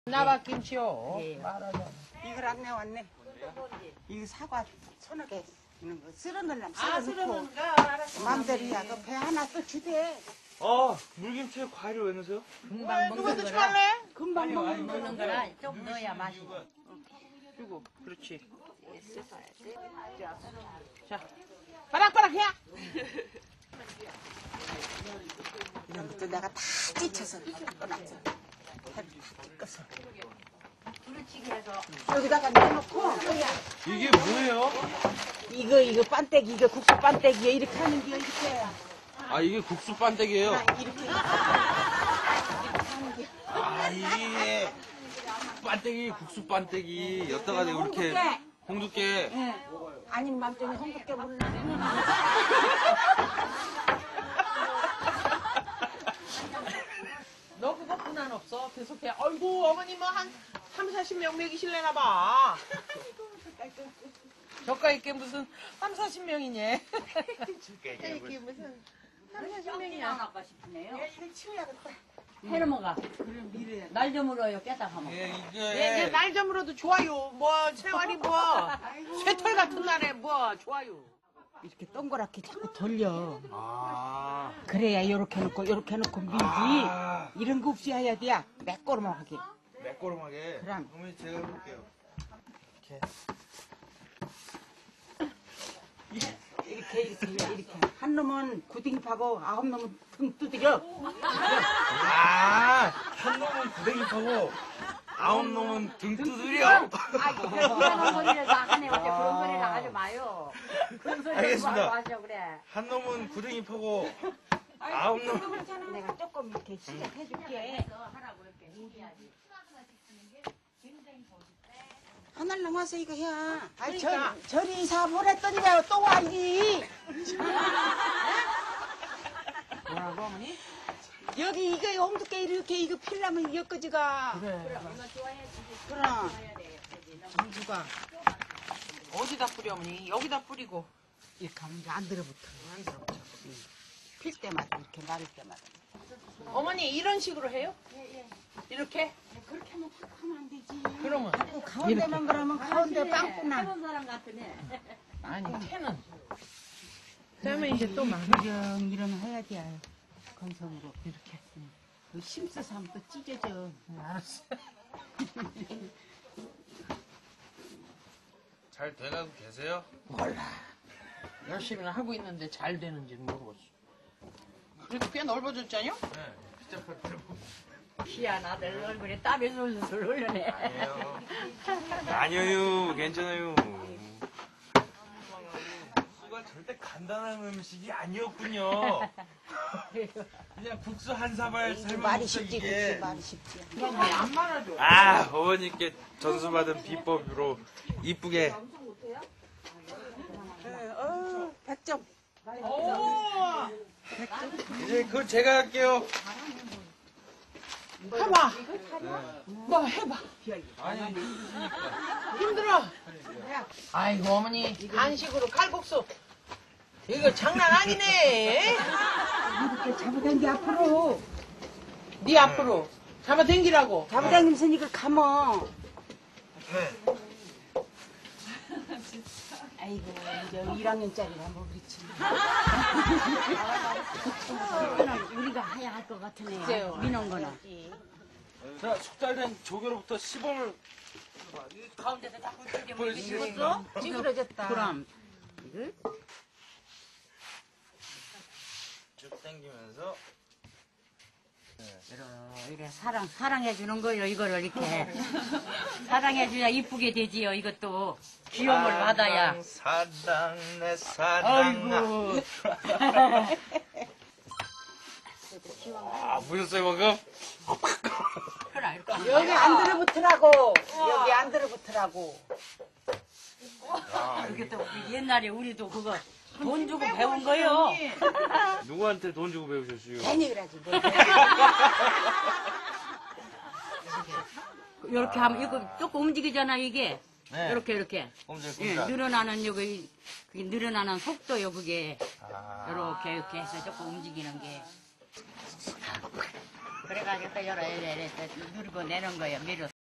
나박김치요. 예. 이걸 안 내왔네. 이 사과 서너 개 있는 거 쓸어 넣으려면 아, 쓸어 넣고 쓰러는 거 알았어. 맘대로야. 그 배 하나 또 주대. 물김치에 과일을 왜 넣으세요? 금방 누가 먹는 드시 거라. 갈래? 금방 먹는 거. 먹는 거라 좀 넣어야 맛이. 주고, 그렇지. 자, 바락바락 해. 이런 것도 내가 다 찢혀서 꺼놨어. 해를 다 찢어서. 여기다가 내놓고 이게 뭐예요? 이거 반대기 이거 국수 반대기야. 이렇게 하는 게 이렇게. 아, 이게 국수 반대기예요? 이렇게 아, 이게 반대기, 국수 반대기. 였다가 이렇게 홍두깨. 예. 아닌 맘때문에 홍두깨 몰라. 너 그거 분한 없어. 계속해. 아이고, 어머니 뭐 한 3, 40명 먹이실래나 봐. 저가 있게 무슨 3, 40명이냐. 이게 무슨 3, 40명이야. 아까 싶네요. 이거 치워야겠다. 해는 먹어. 날 좀 물어요. 깼다 가면. 예, 네, 이게. 날 점으로도 좋아요. 뭐, 생활이 뭐, 쇠털 같은 날에 뭐, 좋아요. 이렇게 동그랗게 자꾸 돌려. 아. 그래야 요렇게 놓고 요렇게 놓고 밀지. 아. 이런 거 없이 해야 돼야 매꼬름하게. 매꼬름하게. 그럼. 어머니 제가 해볼게요. 이렇게 한 놈은 구딩파고 9놈은 등 두드려. 아, 한 놈은 구덩이 파고, 9놈은 등 두드려. 그런 소리를 다 하네. 어째 그런 소리를 하지 마요. 그런 소리를 알겠습니다. 하죠 그래. 한 놈은 구덩이 파고, 9놈. 내가 조금 이렇게 시작해줄게. 하늘 넘어서 이거 해. 아이 그러니까. 저리 사보랬더니 왜 또 와니? 뭐라고, 어머니? 여기 이거 홍두깨 이렇게 이거 필라면 엮어지가. 그래. 그럼. 정수가. 어디다 뿌려, 어머니? 여기다 뿌리고. 이렇게 하면 이제 안 들어붙어. 안 들어붙여. 필 때마다 이렇게 마를 때마다. 어머니, 이런 식으로 해요? 이렇게? 그렇게 하면 확 하면 안 되지. 그러면. 가운데만 그러면 가운데 빵꾸나. 해본 사람 같으네. 아니, 캐는. 그러면 이제 또 막. 이런 해야 돼. 건성으로 이렇게. 그 심써서 하면 또 찢어져. 알았어. 잘 돼가고 계세요? 몰라. 열심히 하고 있는데 잘 되는지는 모르겠어. 그래도 꽤 넓어졌잖요? 네. 피자팔 들고. 희한 아들 얼굴에 땀이 술술 흘러네. 아니에요, 괜찮아요. 국수가 절대 간단한 음식이 아니었군요. 그냥 국수 한 사발 삶은 말이 국수 쉽지, 이게. 그치, 말이 쉽지. 안 말아줘. 아, 어머니께 전수받은 비법으로 이쁘게. 100점. 오! 이제 그거 제가 할게요. 해봐. 뭐 해봐. 아니, 힘들어. 아이고, 어머니. 간식으로 칼국수. 이거 장난 아니네. 이렇게 잡아당기 앞으로. 네 앞으로. 잡아당기라고. 잡아당기면서 이걸 감어. 네. 아이고, 이제 1학년짜리라 뭐 그렇지. 그거는 우리가 해야 할 것 같으네. 글쎄요. 미는 거는. 자, 숙달된 조개로부터 시범을 가운데서 자꾸 이렇게 보여주시겠어? 찌그러졌다. 그럼 쭉 당기면서. 이래 사랑해 주는 거요. 이거를 이렇게 사랑해 줘야 이쁘게 되지요. 이것도 귀여움을 받아야. 사랑, 내 사랑. 아이고. 아, 보셨어요, 방금? 여기 안 들어붙으라고. 여기 안 들어붙으라고. 이게 또 옛날에 우리도 그거 돈 주고 배운 거요. 누구한테 돈 주고 배우셨어요? 괜히 그러지. 뭐. 이렇게 하면 이거 조금 움직이잖아 이게. 네. 이렇게. 예, 늘어나는 여기 그게 늘어나는 속도요 그게. 이렇게 해서 조금 움직이는 게. 그래가지고 또 여러 누르고 내는 거예요. 미로.